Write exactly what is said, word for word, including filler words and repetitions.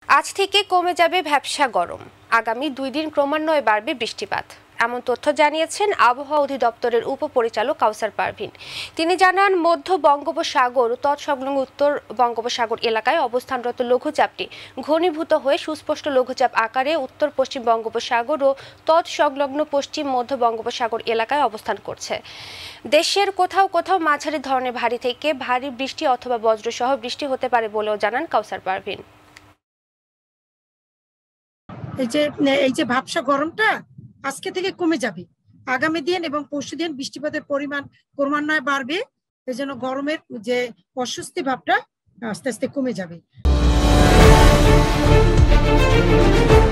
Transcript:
আজ থেকে কমে যাবে ভ্যাপসা গরম, আগামী দুই দিন ক্রমান্বয়ে বাড়বে বৃষ্টিপাত, এমন তথ্য জানিয়েছেন আবহাওয়া অধিদপ্তরের উপপরিচালক কাউসার পারভিন। তিনি জানান, মধ্য বঙ্গোপসাগর ও তৎসংলগ্ন উত্তর বঙ্গোপসাগর এলাকায় অবস্থানরত লঘুচাপটি ঘনীভূত হয়ে সুস্পষ্ট লঘুচাপ আকারে উত্তর পশ্চিম বঙ্গোপসাগর ও তৎসংলগ্ন পশ্চিম মধ্য বঙ্গোপসাগর এলাকায় অবস্থান করছে। দেশের কোথাও কোথাও মাঝারি ধরনের ভারী থেকে ভারী বৃষ্টি অথবা বজ্রসহ বৃষ্টি হতে পারে বলেও জানান কাউসার পারভিন। এই যে এই যে ভাবসা গরমটা আজকে থেকে কমে যাবে, আগামী দিন এবং পরশু দিন বৃষ্টিপাতের পরিমাণ ক্রমান্বয়ে বাড়বে। এই জন্য গরমের যে অস্বস্তি ভাবটা আস্তে আস্তে কমে যাবে।